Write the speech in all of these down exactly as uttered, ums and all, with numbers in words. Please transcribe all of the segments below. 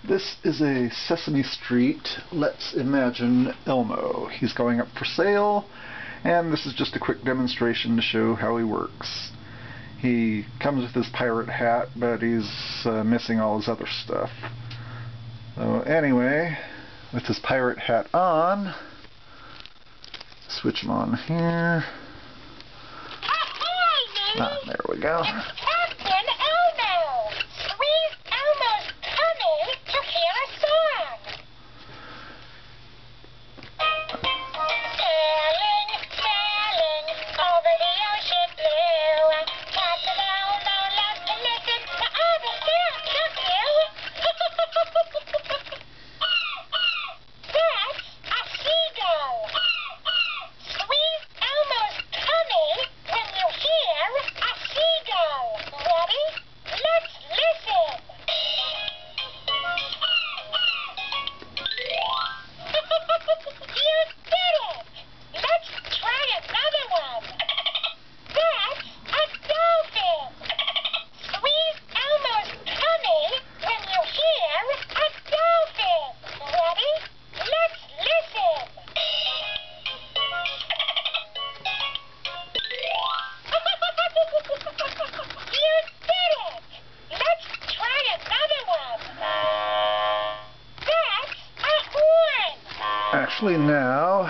This is a Sesame Street, let's imagine Elmo. He's going up for sale, and this is just a quick demonstration to show how he works. He comes with his pirate hat, but he's uh, missing all his other stuff. So anyway, with his pirate hat on, switch him on here. Ah, there we go. Actually, now...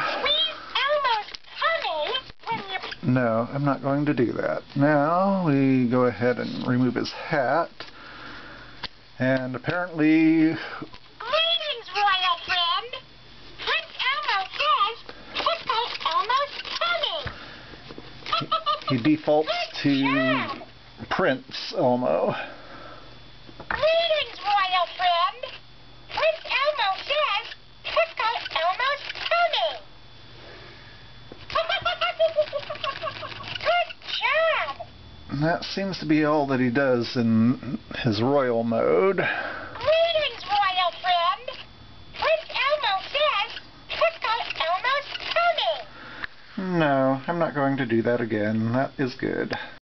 No, I'm not going to do that. Now, we go ahead and remove his hat. And apparently... Greetings, royal friend! Prince Elmo says, check out Elmo's tummy! He defaults to Prince Elmo. Greetings, royal friend! Prince Elmo says, check out Elmo's tummy! Good job! And that seems to be all that he does in his royal mode. Greetings, royal friend! Prince Elmo says, check out Elmo's tummy! No, I'm not going to do that again. That is good.